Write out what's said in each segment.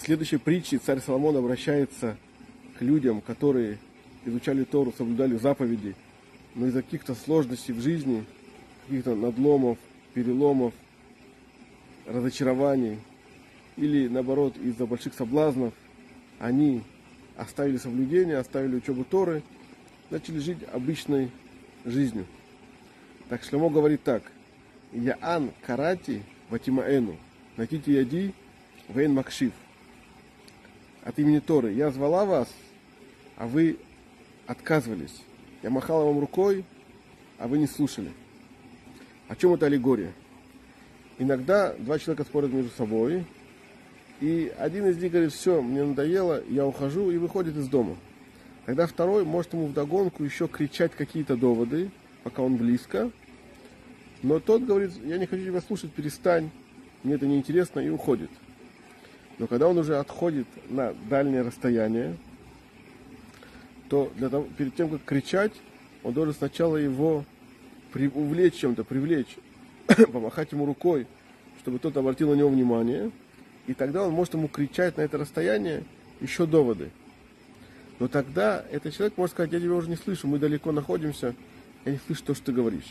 В следующей притче царь Соломон обращается к людям, которые изучали Тору, соблюдали заповеди, но из-за каких-то сложностей в жизни, каких-то надломов, переломов, разочарований или, наоборот, из-за больших соблазнов, они оставили соблюдение, оставили учебу Торы, начали жить обычной жизнью. Так Шломо говорит так: Яан карати ватимаэну, натити яди вейн макшив. От имени Торы: я звала вас, а вы отказывались. Я махала вам рукой, а вы не слушали. О чем это аллегория? Иногда два человека спорят между собой, и один из них говорит: все, мне надоело, я ухожу, и выходит из дома. Тогда второй может ему вдогонку еще кричать какие-то доводы, пока он близко. Но тот говорит: я не хочу тебя слушать, перестань, мне это неинтересно, и уходит. Но когда он уже отходит на дальнее расстояние, то перед тем, как кричать, он должен сначала его увлечь чем-то, привлечь, помахать ему рукой, чтобы тот обратил на него внимание. И тогда он может ему кричать на это расстояние еще доводы. Но тогда этот человек может сказать: я тебя уже не слышу, мы далеко находимся, я не слышу то, что ты говоришь.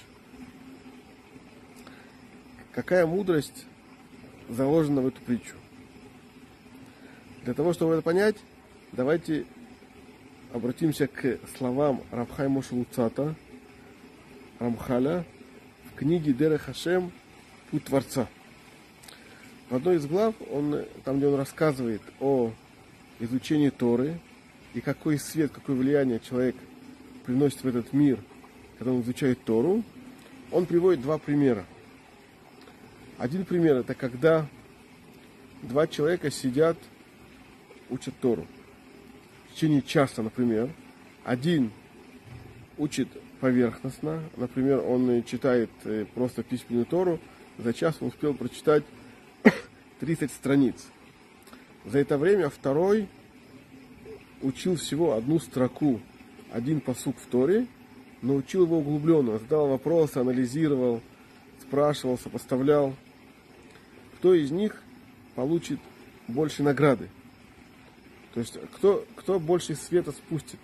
Какая мудрость заложена в эту притчу? Для того, чтобы это понять, давайте обратимся к словам Рав Хаима Моше Луцата, Рамхаля, в книге Дерех Хашем «Путь Творца». В одной из глав, там, где он рассказывает о изучении Торы и какой свет, какое влияние человек приносит в этот мир, когда он изучает Тору, он приводит два примера. Один пример — это когда два человека сидят, учат Тору. В течение часа, например, один учит поверхностно, например, он читает просто письменную Тору, за час он успел прочитать 30 страниц. За это время второй учил всего одну строку, один пасук в Торе, но учил его углубленно, задавал вопросы, анализировал, спрашивал, сопоставлял. Кто из них получит больше награды? То есть, кто больше света спустит?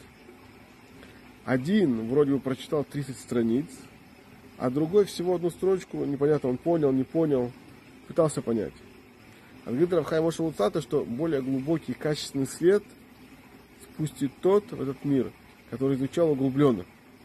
Один вроде бы прочитал 30 страниц, а другой всего одну строчку, непонятно, он понял, не понял, пытался понять. А говорит Рав Хаим Моше Луцата, что более глубокий, качественный свет спустит тот в этот мир, который изучал углубленно.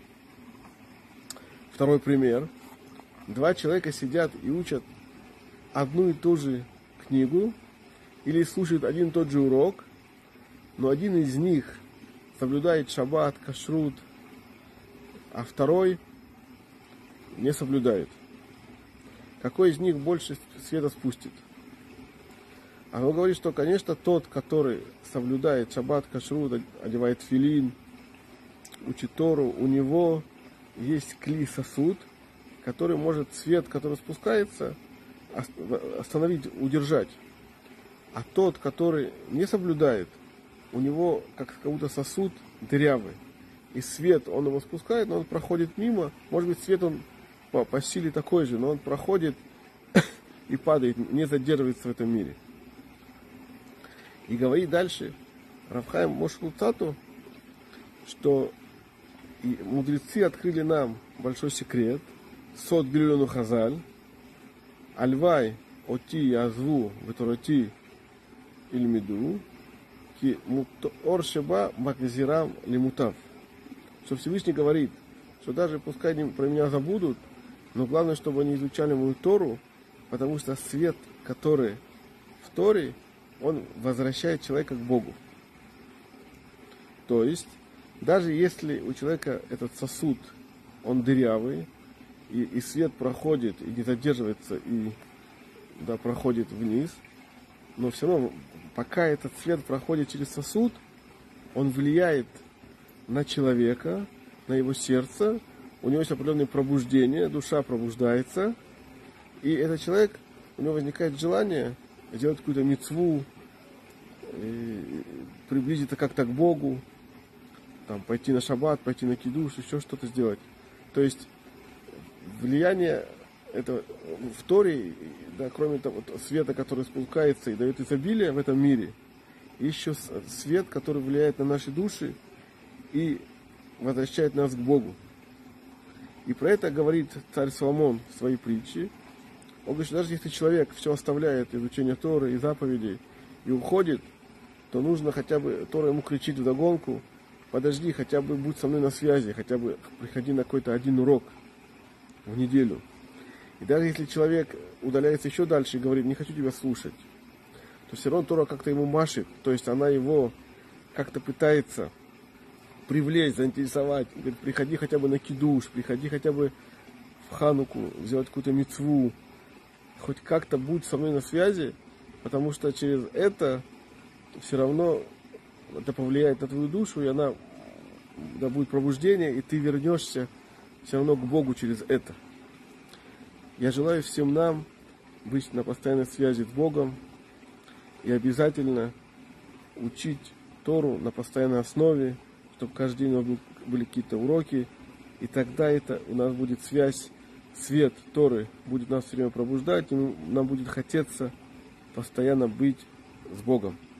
Второй пример. Два человека сидят и учат одну и ту же книгу, или слушают один и тот же урок, но один из них соблюдает шаббат, кашрут, а второй не соблюдает. Какой из них больше света спустит? А он говорит, что, конечно, тот, который соблюдает шаббат, кашрут, одевает тфилин, учит Тору, у него есть кли, сосуд, который может свет, который спускается, остановить, удержать. А тот, который не соблюдает, у него как будто сосуд дырявый. И свет, он его спускает, но он проходит мимо. Может быть, свет он по силе такой же, но он проходит и падает, не задерживается в этом мире. И говорит дальше Рав Хаим Моше Луцату, что и мудрецы открыли нам большой секрет, сот гилюну хазаль, альвай оти язву ветороти ильмиду, ки ор шеба макзирам лимутав. Что Всевышний говорит, что даже пускай они про меня забудут, но главное, чтобы они изучали мою Тору, потому что свет, который в Торе, он возвращает человека к Богу. То есть, даже если у человека этот сосуд, он дырявый, и свет проходит, и не задерживается, и проходит вниз, но все равно, пока этот свет проходит через сосуд, он влияет на человека, на его сердце, у него есть определенное пробуждение, душа пробуждается, и этот человек, у него возникает желание сделать какую-то мицву, приблизиться как-то к Богу, там, пойти на шаббат, пойти на кидуш, еще что-то сделать. То есть влияние это в Торе, да, кроме того света, который спускается и дает изобилие в этом мире, еще свет, который влияет на наши души и возвращает нас к Богу. И про это говорит царь Соломон в своей притче. Он говорит, что даже если человек все оставляет, изучение Торы и заповедей, и уходит, то нужно хотя бы, Тора ему кричит вдогонку: подожди, хотя бы будь со мной на связи, хотя бы приходи на какой-то один урок в неделю. И даже если человек удаляется еще дальше и говорит: не хочу тебя слушать, то все равно Тора как-то ему машет, то есть она его как-то пытается привлечь, заинтересовать. Говорит: приходи хотя бы на кидуш, приходи хотя бы в Хануку, сделать какую-то мицву, хоть как-то будь со мной на связи, потому что через это все равно это повлияет на твою душу, и она, да, будет пробуждение, и ты вернешься все равно к Богу через это. Я желаю всем нам быть на постоянной связи с Богом и обязательно учить Тору на постоянной основе, чтобы каждый день у нас были какие-то уроки, и тогда это у нас будет связь, свет Торы будет нас все время пробуждать, и нам будет хотеться постоянно быть с Богом.